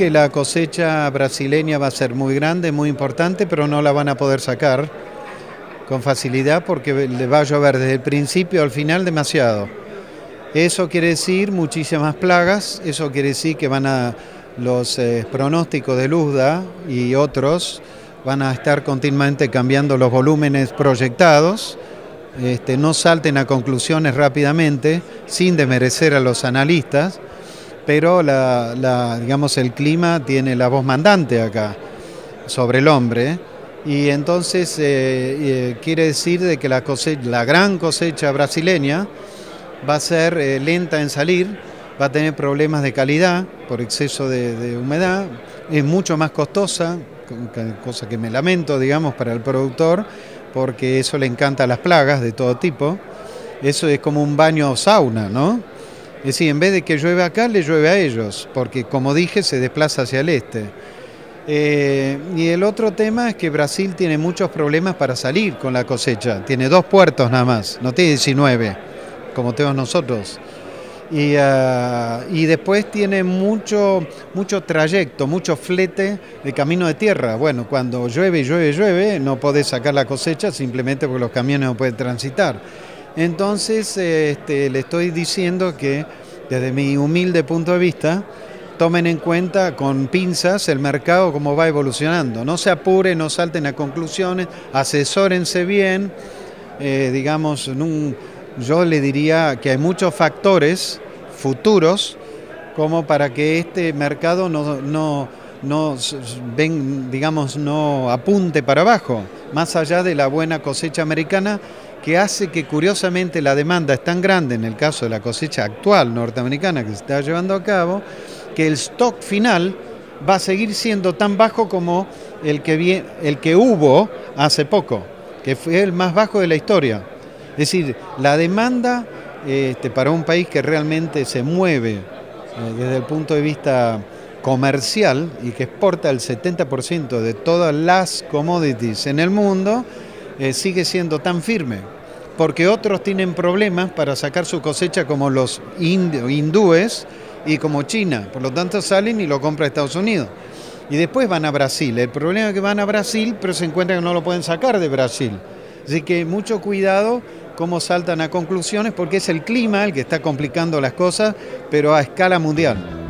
que la cosecha brasileña va a ser muy grande, muy importante, pero no la van a poder sacar con facilidad porque le va a llover desde el principio al final demasiado. Eso quiere decir muchísimas plagas, eso quiere decir que los pronósticos de Luzda y otros van a estar continuamente cambiando los volúmenes proyectados. No salten a conclusiones rápidamente, sin desmerecer a los analistas, pero digamos, el clima tiene la voz mandante acá sobre el hombre, y entonces quiere decir de que la gran cosecha brasileña va a ser lenta en salir, va a tener problemas de calidad por exceso de humedad, es mucho más costosa, cosa que me lamento, digamos, para el productor, porque eso le encanta a las plagas de todo tipo. Eso es como un baño sauna, ¿no? Es decir, en vez de que llueve acá, le llueve a ellos, porque como dije, se desplaza hacia el este. Y el otro tema es que Brasil tiene muchos problemas para salir con la cosecha. Tiene 2 puertos nada más, no tiene 19, como tenemos nosotros. Y después tiene mucho trayecto, mucho flete de camino de tierra. Bueno, cuando llueve, no podés sacar la cosecha simplemente porque los camiones no pueden transitar. Entonces, le estoy diciendo que desde mi humilde punto de vista, tomen en cuenta con pinzas el mercado cómo va evolucionando. No se apuren, no salten a conclusiones, asesórense bien. Digamos, yo le diría que hay muchos factores futuros como para que este mercado no apunte para abajo, más allá de la buena cosecha americana, que hace que curiosamente la demanda es tan grande en el caso de la cosecha actual norteamericana que se está llevando a cabo, que el stock final va a seguir siendo tan bajo como el que hubo hace poco, que fue el más bajo de la historia. Es decir, la demanda para un país que realmente se mueve desde el punto de vista comercial y que exporta el 70% de todas las commodities en el mundo, sigue siendo tan firme, porque otros tienen problemas para sacar su cosecha, como los hindúes y como China. Por lo tanto salen y lo compra Estados Unidos. Y después van a Brasil. El problema es que van a Brasil, pero se encuentran que no lo pueden sacar de Brasil. Así que mucho cuidado cómo saltan a conclusiones, porque es el clima el que está complicando las cosas, pero a escala mundial.